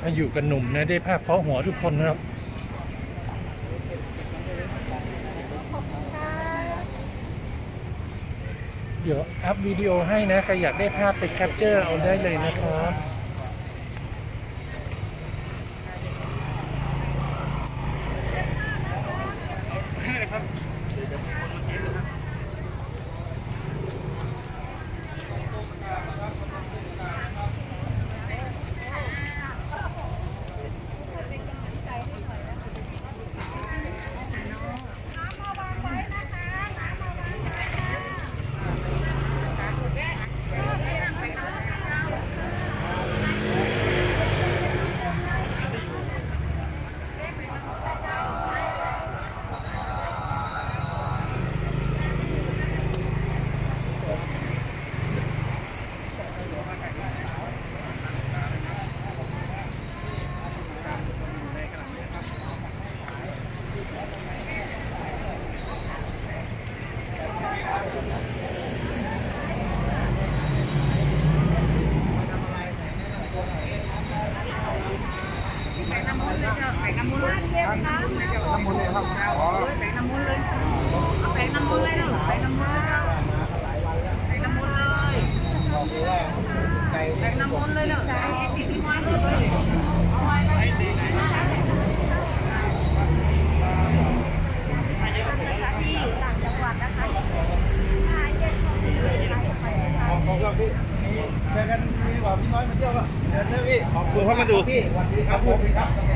มาอยู่กับหนุ่มนะได้ภาพเคาะหัวทุกคนนะครับเดี๋ยวอัพวิดีโอให้นะใครอยากได้ภาพไปแคปเจอร์เอาได้เลยนะครับเจอกันพี่บอกพี่น้อยมาเที่ยวป่ะเจอพี่ขอบคุณเข้ามาดูพี่สวัสดีครับผม